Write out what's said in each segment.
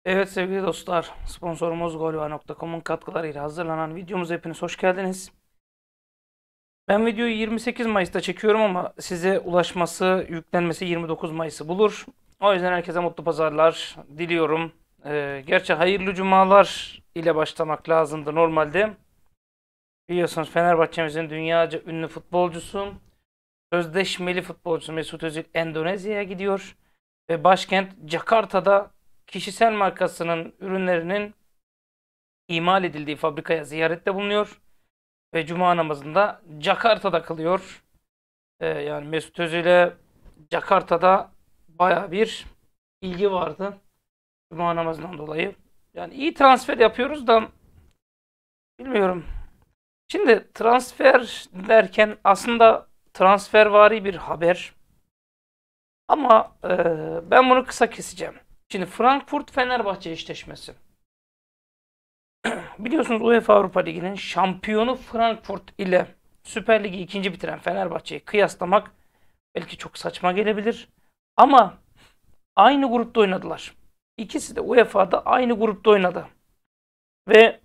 Evet sevgili dostlar, sponsorumuz golva.com'un katkılarıyla hazırlanan videomuza hepiniz hoş geldiniz. Ben videoyu 28 Mayıs'ta çekiyorum ama size ulaşması, yüklenmesi 29 Mayıs'ı bulur. O yüzden herkese mutlu pazarlar diliyorum. Gerçi hayırlı cumalar ile başlamak lazımdı normalde. Biliyorsunuz Fenerbahçe'mizin dünyaca ünlü futbolcusu, sözleşmeli futbolcusu Mesut Özil Endonezya'ya gidiyor. Ve başkent Jakarta'da kişisel markasının ürünlerinin imal edildiği fabrikaya ziyarette bulunuyor. Ve cuma namazında Jakarta'da kılıyor. Yani Mesut Özil'e Jakarta'da baya bir ilgi vardı. Cuma namazından dolayı. Yani iyi transfer yapıyoruz da bilmiyorum. Şimdi transfer derken aslında transfervari bir haber. Ama ben bunu kısa keseceğim. Şimdi Frankfurt-Fenerbahçe eşleşmesi. Biliyorsunuz UEFA Avrupa Ligi'nin şampiyonu Frankfurt ile Süper Lig'i ikinci bitiren Fenerbahçe'yi kıyaslamak belki çok saçma gelebilir. Ama aynı grupta oynadılar. İkisi de UEFA'da aynı grupta oynadı. Ve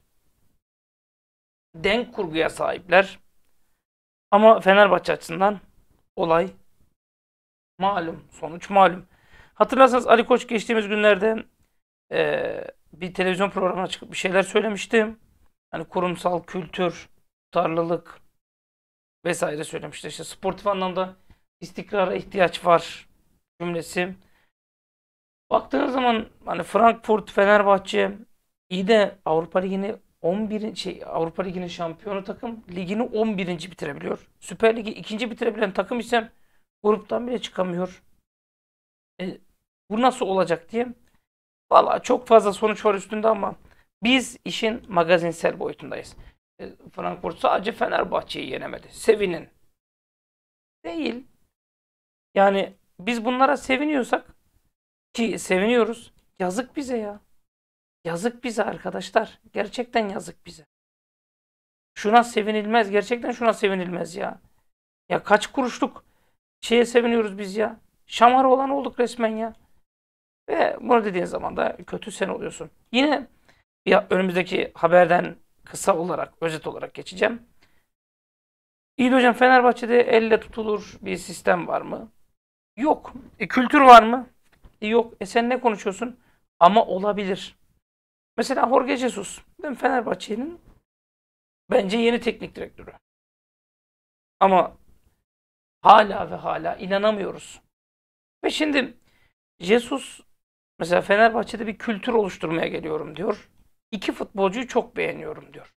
denk kurguya sahipler. Ama Fenerbahçe açısından olay malum. Sonuç malum. Hatırlarsanız Ali Koç geçtiğimiz günlerde bir televizyon programına çıkıp bir şeyler söylemişti. Hani kurumsal kültür, tutarlılık vesaire söylemişti. İşte sportif anlamda istikrara ihtiyaç var cümlesi. Baktığınız zaman hani Frankfurt, Fenerbahçe iyi de Avrupa Ligi'ni 11. Avrupa Ligi'nin şampiyonu takım ligini 11. bitirebiliyor. Süper Ligi ikinci bitirebilen takım ise gruptan bile çıkamıyor. Bu nasıl olacak diye. Valla çok fazla sonuç var üstünde ama biz işin magazinsel boyutundayız. Frankfurt sadece Fenerbahçe'yi yenemedi. Sevinin. Değil. Yani biz bunlara seviniyorsak ki seviniyoruz. Yazık bize ya. Yazık bize arkadaşlar. Gerçekten yazık bize. Şuna sevinilmez. Gerçekten şuna sevinilmez ya. Ya kaç kuruşluk şeye seviniyoruz biz ya. Şamar olan olduk resmen ya. Ve bunu dediğin zaman da kötü sen oluyorsun. Yine ya önümüzdeki haberden kısa olarak, özet olarak geçeceğim. İyi de hocam Fenerbahçe'de elle tutulur bir sistem var mı? Yok. Kültür var mı? Yok. Sen ne konuşuyorsun? Ama olabilir. Mesela Jorge Jesus. Ben Fenerbahçe'nin bence yeni teknik direktörü. Ama hala ve hala inanamıyoruz. Ve şimdi Jesus mesela Fenerbahçe'de bir kültür oluşturmaya geliyorum diyor. İki futbolcuyu çok beğeniyorum diyor.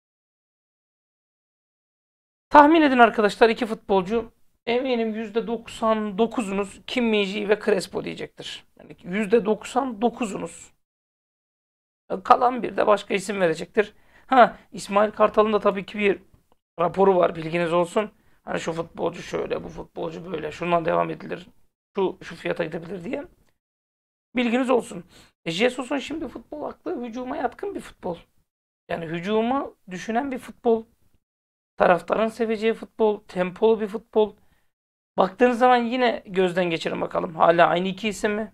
Tahmin edin arkadaşlar iki futbolcu eminim %99'unuz Kim Min-jae ve Crespo diyecektir. Yani %99'unuz. Kalan bir de başka isim verecektir. Ha İsmail Kartal'ın da tabii ki bir raporu var bilginiz olsun. Hani şu futbolcu şöyle, bu futbolcu böyle, şundan devam edilir, şu fiyata gidebilir diye. Bilginiz olsun. Jesus'un şimdi futbol aklı hücuma yatkın bir futbol. Yani hücumu düşünen bir futbol. Taraftarın seveceği futbol, tempolu bir futbol. Baktığınız zaman yine gözden geçirin bakalım. Hala aynı iki isim mi?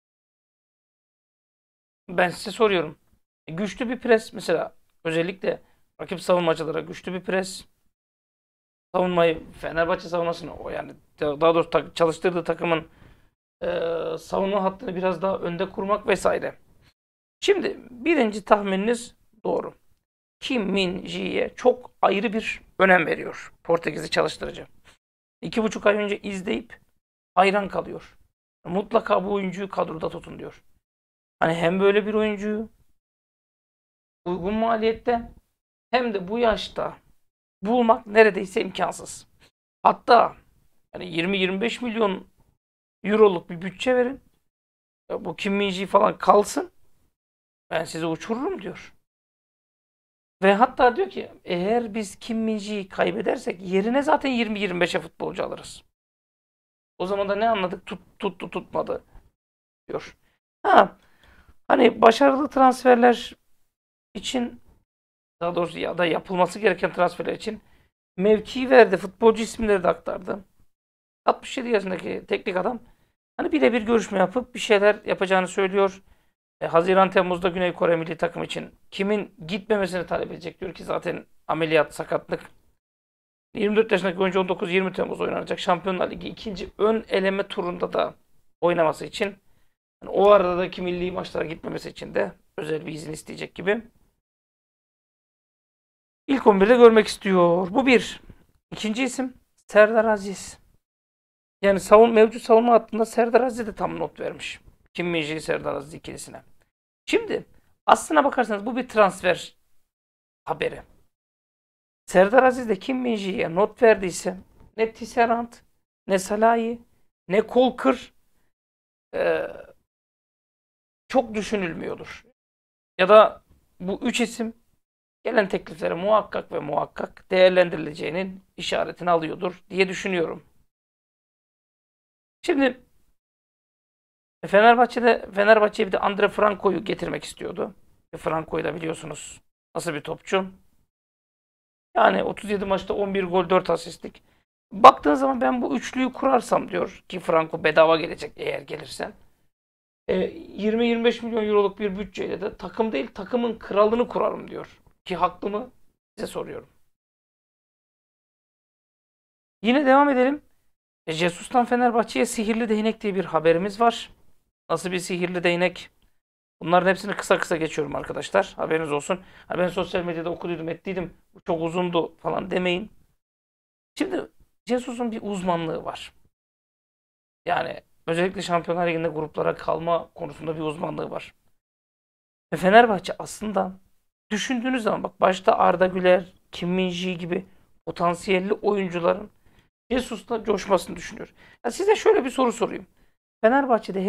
Ben size soruyorum. Güçlü bir pres mesela özellikle rakip savunmacılara güçlü bir pres. Savunmayı Fenerbahçe savunmasını o yani daha doğrusu çalıştırdığı takımın savunma hattını biraz daha önde kurmak vesaire. Şimdi birinci tahmininiz doğru. Kim Min-jae'ye çok ayrı bir önem veriyor Portekizli çalıştırıcı. 2,5 ay önce izleyip hayran kalıyor. Mutlaka bu oyuncuyu kadroda tutun diyor. Hani hem böyle bir oyuncuyu uygun maliyette hem de bu yaşta bulmak neredeyse imkansız. Hatta yani 20-25 milyon euroluk bir bütçe verin. Ya bu Kim Min-jae falan kalsın. Ben sizi uçururum diyor. Ve hatta diyor ki eğer biz Kim Min-jae'yi kaybedersek yerine zaten 20-25'e futbolcu alırız. O zaman da ne anladık? Tuttu tutmadı diyor. Ha, hani başarılı transferler için daha doğrusu ya da yapılması gereken transferler için mevki verdi. Futbolcu isimleri de aktardı. 67 yaşındaki teknik adam hani birebir görüşme yapıp bir şeyler yapacağını söylüyor. Haziran Temmuz'da Güney Kore milli takım için kimin gitmemesini talep edecek, diyor ki zaten ameliyat, sakatlık. 24 yaşındaki oyuncu 19-20 Temmuz oynanacak Şampiyonlar Ligi ikinci ön eleme turunda da oynaması için, yani o aradaki milli maçlara gitmemesi için de özel bir izin isteyecek gibi. İlk 11'de görmek istiyor. Bu bir. İkinci isim Serdar Aziz. Yani mevcut savunma hattında Serdar Aziz de tam not vermiş. Kim Min-jae, Serdar Aziz ikilisine. Şimdi aslına bakarsanız bu bir transfer haberi. Serdar Aziz de Kim Min-jae'ye not verdiyse ne Tisserand, ne Salahi, ne Kolkır çok düşünülmüyordur. Ya da bu üç isim gelen tekliflere muhakkak ve muhakkak değerlendirileceğinin işaretini alıyordur diye düşünüyorum. Şimdi Fenerbahçe bir de Andre Franco'yu getirmek istiyordu. Franco'yu da biliyorsunuz nasıl bir topçu. Yani 37 maçta 11 gol 4 asistlik. Baktığın zaman ben bu üçlüyü kurarsam, diyor ki Franco bedava gelecek eğer gelirsen. 20-25 milyon euroluk bir bütçeyle de takım değil takımın kralını kurarım, diyor. Ki haklı mı? Size soruyorum. Yine devam edelim. Jesus'tan Fenerbahçe'ye sihirli değnek diye bir haberimiz var. Nasıl bir sihirli değnek? Bunların hepsini kısa kısa geçiyorum arkadaşlar. Haberiniz olsun. Ben sosyal medyada okuduydum, ettiydim. Bu çok uzundu falan demeyin. Şimdi Jesus'un bir uzmanlığı var. Yani özellikle Şampiyonlar Ligi'nde gruplara kalma konusunda bir uzmanlığı var. Ve Fenerbahçe aslında düşündüğünüz zaman, bak, başta Arda Güler, Kim Min-jae gibi potansiyelli oyuncuların Jesus'la coşmasını düşünüyor. Ya size şöyle bir soru sorayım. Fenerbahçe'de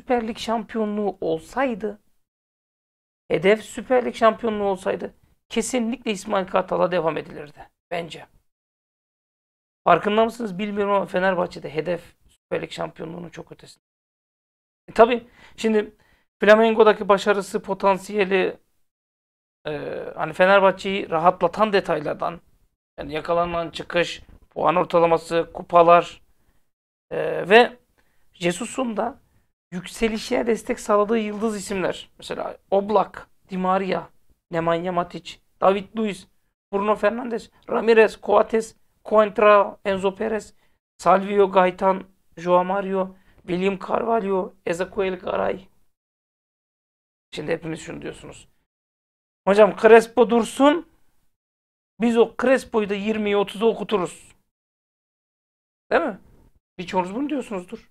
hedef Süper Lig şampiyonluğu olsaydı kesinlikle İsmail Kartal'a devam edilirdi bence. Farkında mısınız bilmiyorum ama Fenerbahçe'de hedef Süper Lig şampiyonluğunun çok ötesinde. Tabii şimdi Flamengo'daki başarısı, potansiyeli, hani Fenerbahçe'yi rahatlatan detaylardan, yani yakalanan çıkış, puan ortalaması, kupalar ve Jesus'un da yükselişine destek sağladığı yıldız isimler. Mesela Oblak, Di Maria, Nemanja Matic, David Luiz, Bruno Fernandes, Ramirez, Coates, Coentrao, Enzo Perez, Salvio Gaitan, Joao Mario, William Carvalho, Ezequiel Garay. Şimdi hepimiz şunu diyorsunuz. Hocam Crespo dursun. Biz o Crespo'yu da 20'ye 30'a okuturuz. Değil mi? Birçoğunuz bunu diyorsunuzdur.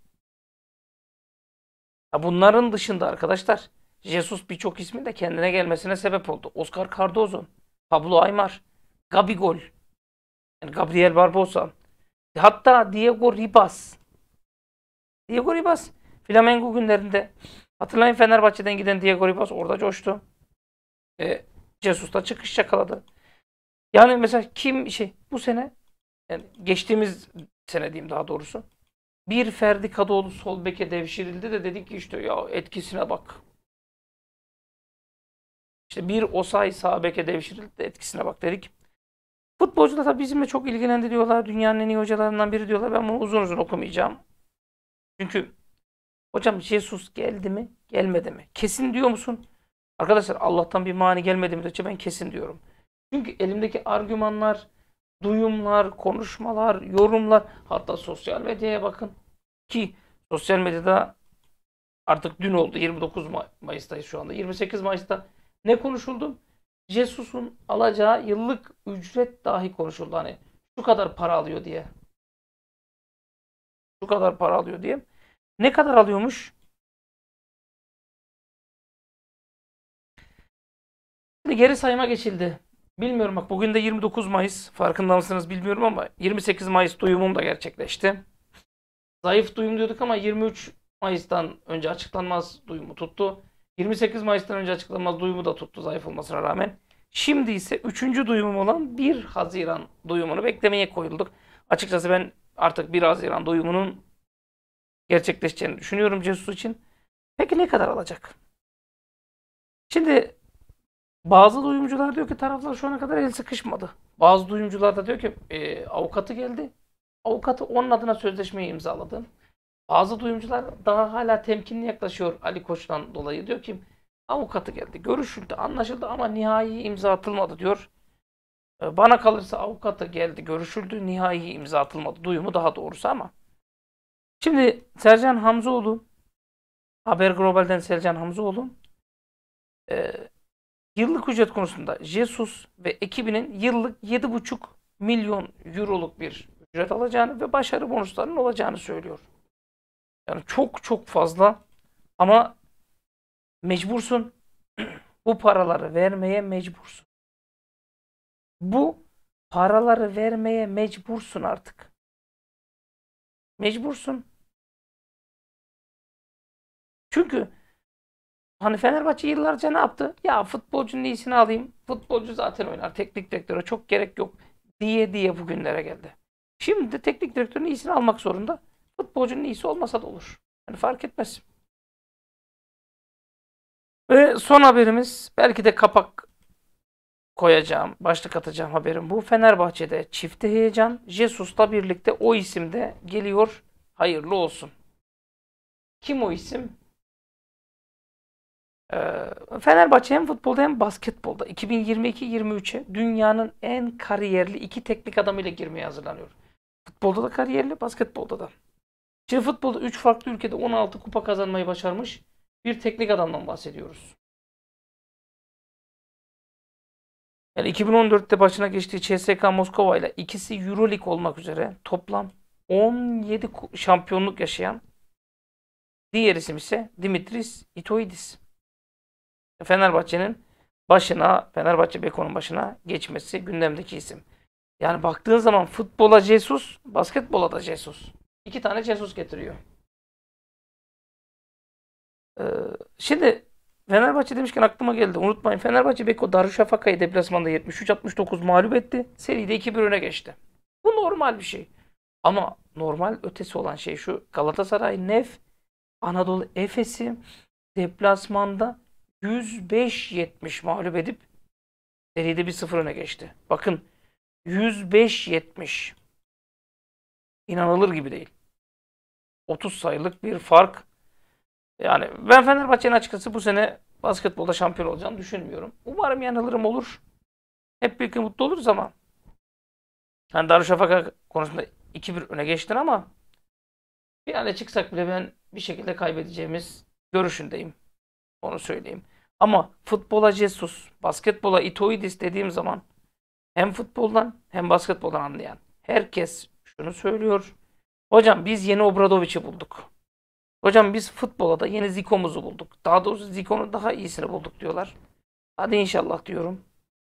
Ya bunların dışında arkadaşlar, Jesus birçok ismin de kendine gelmesine sebep oldu. Oscar Cardozo, Pablo Aymar, Gabigol, yani Gabriel Barbosa, hatta Diego Ribas. Diego Ribas Flamengo günlerinde, hatırlayın, Fenerbahçe'den giden Diego Ribas orada coştu. Jesus da çıkış yakaladı. Yani mesela bu sene, yani geçtiğimiz sene diyeyim daha doğrusu, bir Ferdi Kadıoğlu sol beke devşirildi de dedik ki işte ya etkisine bak. İşte bir Osayi sağ beke devşirildi de etkisine bak dedik. Futbolcular tabii bizimle çok ilgilendi diyorlar. Dünyanın en iyi hocalarından biri diyorlar. Ben bunu uzun uzun okumayacağım. Çünkü hocam Jesus geldi mi gelmedi mi? Kesin diyor musun? Arkadaşlar Allah'tan bir mani gelmedi mi? Ben kesin diyorum. Çünkü elimdeki argümanlar, duyumlar, konuşmalar, yorumlar, hatta sosyal medyaya bakın. Ki sosyal medyada artık dün oldu. 29 Mayıs'tayız şu anda. 28 Mayıs'ta ne konuşuldu? Jesus'un alacağı yıllık ücret dahi konuşuldu. Hani şu kadar para alıyor diye. Şu kadar para alıyor diye. Ne kadar alıyormuş? Şimdi geri sayıma geçildi. Bilmiyorum, bak bugün de 29 Mayıs. Farkında mısınız bilmiyorum ama 28 Mayıs duyumum da gerçekleşti. Zayıf duyum diyorduk ama 23 Mayıs'tan önce açıklanmaz duyumu tuttu. 28 Mayıs'tan önce açıklanmaz duyumu da tuttu zayıf olmasına rağmen. Şimdi ise 3. duyumum olan 1 Haziran duyumunu beklemeye koyulduk. Açıkçası ben artık 1 Haziran duyumunun gerçekleşeceğini düşünüyorum Jesus için. Peki ne kadar alacak? Şimdi bazı duyumcular diyor ki taraflar şu ana kadar el sıkışmadı. Bazı duyumcular da diyor ki avukatı geldi. Avukatı onun adına sözleşmeyi imzaladı. Bazı duyumcular daha hala temkinli yaklaşıyor Ali Koç'tan dolayı. Diyor ki Avukatı geldi. Görüşüldü, anlaşıldı ama nihai imza atılmadı diyor. Bana kalırsa avukatı geldi, görüşüldü, nihai imza atılmadı. Duyumu daha doğrusu ama. Şimdi Sercan Hamzoğlu, Haber Global'den Sercan Hamzoğlu, e, yıllık ücret konusunda Jesus ve ekibinin yıllık 7,5 milyon euroluk bir ücret alacağını ve başarı bonuslarının olacağını söylüyor. Yani çok çok fazla ama mecbursun. Bu paraları vermeye mecbursun. Bu paraları vermeye mecbursun artık. Mecbursun. Çünkü hani Fenerbahçe yıllarca ne yaptı? Ya futbolcunun iyisini alayım. Futbolcu zaten oynar. Teknik direktöre çok gerek yok diye diye bugünlere geldi. Şimdi de teknik direktörün iyisini almak zorunda. Futbolcunun iyisi olmasa da olur. Yani fark etmez. Ve son haberimiz belki de kapak koyacağım, başlık atacağım haberim bu. Fenerbahçe'de çifte heyecan. Jesus'la birlikte o isim de geliyor. Hayırlı olsun. Kim o isim? Fenerbahçe hem futbolda hem basketbolda 2022-23'e dünyanın en kariyerli iki teknik adamıyla girmeye hazırlanıyor. Futbolda da kariyerli, basketbolda da. Şimdi futbolda 3 farklı ülkede 16 kupa kazanmayı başarmış bir teknik adamdan bahsediyoruz. Yani 2014'te başına geçtiği CSKA Moskova ile ikisi EuroLeague olmak üzere toplam 17 şampiyonluk yaşayan diğer isim ise Dimitris Itoidis. Fenerbahçe'nin başına, Fenerbahçe Beko'nun başına geçmesi gündemdeki isim. Yani baktığın zaman futbola Jesus, basketbola da Jesus. İki tane Jesus getiriyor. Ee, Şimdi Fenerbahçe demişken aklıma geldi. Unutmayın Fenerbahçe Beko Darüşşafaka'yı deplasmanda 73-69 mağlup etti. Seride 2-1 öne geçti. Bu normal bir şey. Ama normal ötesi olan şey şu. Galatasaray Nef Anadolu Efes'i deplasmanda 105-70 mağlup edip seride 1-0 öne geçti. Bakın 105-70. İnanılır gibi değil. 30 sayılık bir fark. Yani ben Fenerbahçe'nin açıkçası bu sene basketbolda şampiyon olacağını düşünmüyorum. Umarım yanılırım olur. Hep birlikte mutlu oluruz ama. Hani Darüşşafaka konusunda 2-1 öne geçtin ama finale çıksak bile ben bir şekilde kaybedeceğimiz görüşündeyim. Onu söyleyeyim. Ama futbola Jesus, basketbola Itoidis dediğim zaman hem futboldan hem basketboldan anlayan herkes şunu söylüyor. Hocam biz yeni Obradovic'i bulduk. Hocam biz futbola da yeni Zico'muzu bulduk. Daha doğrusu Zico'nun daha iyisini bulduk diyorlar. Hadi inşallah diyorum.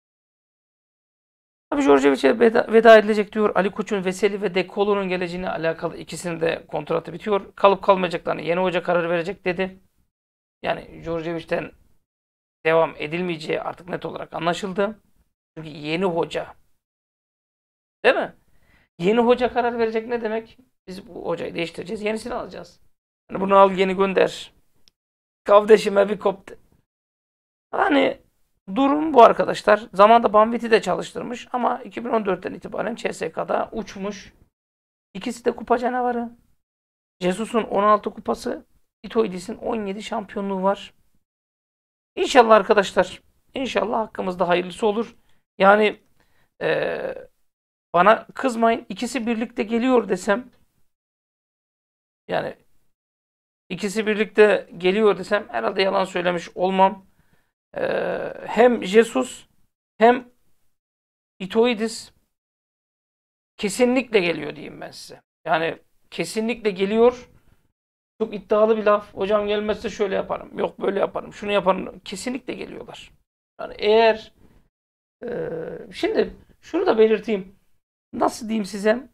Tabii Djordjevic'e veda edilecek diyor. Ali Koç'un Veseli ve De Colo'nun geleceğine alakalı ikisinin de kontratı bitiyor. Kalıp kalmayacaklarını yeni hoca karar verecek dedi. Yani Djordjevic'ten devam edilmeyeceği artık net olarak anlaşıldı. Çünkü yeni hoca. Değil mi? Yeni hoca karar verecek ne demek? Biz bu hocayı değiştireceğiz. Yenisini alacağız. Hani bunu al yeni gönder. Kardeşime bir koptu. Hani durum bu arkadaşlar. Zamanında Banvit'i de çalıştırmış ama 2014'ten itibaren CSK'da uçmuş. İkisi de kupa canavarı. Jesus'un 16 kupası, Itoidis'in 17 şampiyonluğu var. İnşallah arkadaşlar. İnşallah hakkımızda hayırlısı olur. Yani bana kızmayın. İkisi birlikte geliyor desem yani ikisi birlikte geliyor desem herhalde yalan söylemiş olmam. Hem Jesus hem Itoidis kesinlikle geliyor diyeyim ben size. Yani kesinlikle geliyor. Çok iddialı bir laf. Hocam gelmezse şöyle yaparım. Yok böyle yaparım. Şunu yaparım. Kesinlikle geliyorlar. Yani eğer şimdi şunu da belirteyim. Nasıl diyeyim size?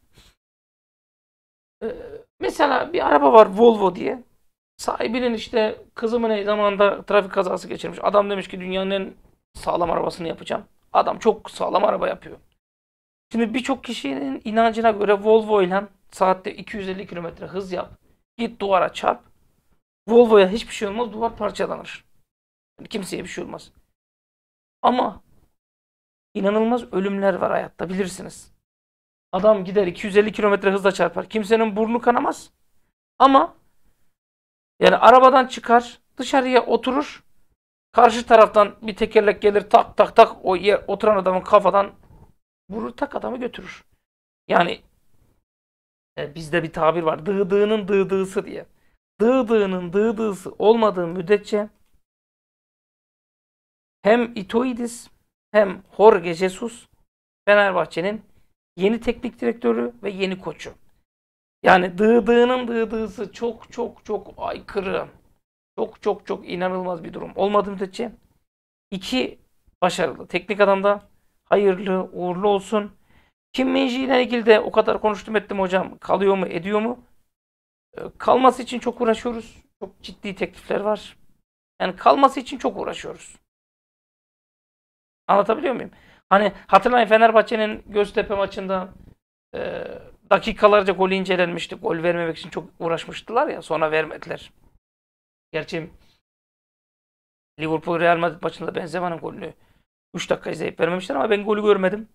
Mesela bir araba var Volvo diye. Sahibinin işte kızı mı ne zamanında trafik kazası geçirmiş. Adam demiş ki dünyanın en sağlam arabasını yapacağım. Adam çok sağlam araba yapıyor. Şimdi birçok kişinin inancına göre Volvo ile saatte 250 kilometre hız yap. Git duvara çarp. Volvo'ya hiçbir şey olmaz. Duvar parçalanır. Yani kimseye bir şey olmaz. Ama inanılmaz ölümler var hayatta bilirsiniz. Adam gider 250 kilometre hızla çarpar. Kimsenin burnu kanamaz. Ama yani arabadan çıkar, dışarıya oturur. Karşı taraftan bir tekerlek gelir tak tak tak o yer, oturan adamın kafadan vurur tak adamı götürür. Yani bizde bir tabir var. Dığdığının dığdısı diye. Dığdığının dığdısı olmadığı müddetçe hem Itoidis hem Jorge Jesus Fenerbahçe'nin yeni teknik direktörü ve yeni koçu. Yani dıdığının dıdısı çok çok çok aykırı. Çok çok çok inanılmaz bir durum. Olmadığı müddetçe iki başarılı teknik adam da hayırlı uğurlu olsun. Kim Min-ji ile ilgili de o kadar konuştum ettim hocam. Kalıyor mu ediyor mu? Kalması için çok uğraşıyoruz. Çok ciddi teklifler var. Yani kalması için çok uğraşıyoruz. Anlatabiliyor muyum? Hani hatırlayın Fenerbahçe'nin Göztepe maçında e, dakikalarca golü incelenmişti. Gol vermemek için çok uğraşmıştılar ya. Sonra vermediler. Gerçi Liverpool Real Madrid maçında Benzema'nın golünü 3 dakika izleyip vermemişler ama ben golü görmedim.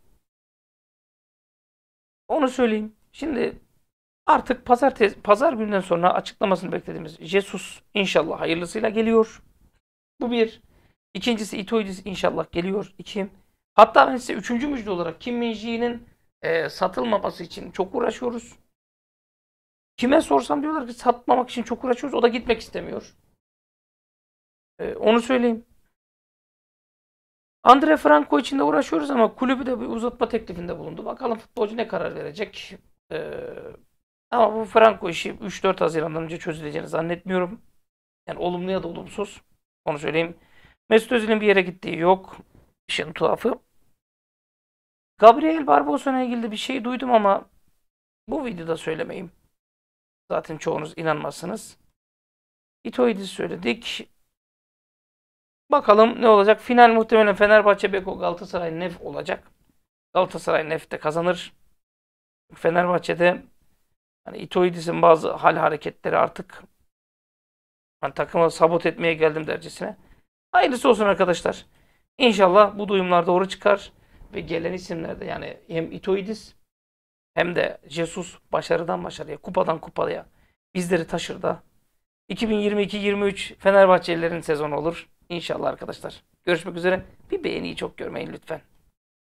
Onu söyleyeyim. Şimdi artık pazar günden sonra açıklamasını beklediğimiz Jesus inşallah hayırlısıyla geliyor. Bu bir. İkincisi Itoidis inşallah geliyor. İki. Hatta ben size üçüncü müjde olarak Kim Min-ji'nin satılmaması için çok uğraşıyoruz. Kime sorsam diyorlar ki satmamak için çok uğraşıyoruz. O da gitmek istemiyor. Onu söyleyeyim. Andre Franco için de uğraşıyoruz ama kulübü de bir uzatma teklifinde bulundu. Bakalım futbolcu ne karar verecek. Ama bu Franco işi 3-4 Haziran'dan önce çözüleceğini zannetmiyorum. Yani olumlu ya da olumsuz. Onu söyleyeyim. Mesut Özil'in bir yere gittiği yok. İşin tuhafı. Gabriel Barbosa'yla ilgili de bir şey duydum ama bu videoda söylemeyeyim. Zaten çoğunuz inanmazsınız. Itoidis söyledik. Bakalım ne olacak. Final muhtemelen Fenerbahçe Beko Galatasaray Nef olacak. Galatasaray Nef de kazanır. Fenerbahçe'de hani Itoidis'in bazı hal hareketleri artık hani takımı sabote etmeye geldim dercesine. Hayırlısı olsun arkadaşlar. İnşallah bu duyumlar doğru çıkar ve gelen isimlerde yani hem Itoidis hem de Jesus başarıdan başarıya, kupadan kupaya bizleri taşır da 2022-23 Fenerbahçelilerin sezonu olur. İnşallah arkadaşlar. Görüşmek üzere. Bir beğeniyi çok görmeyin lütfen.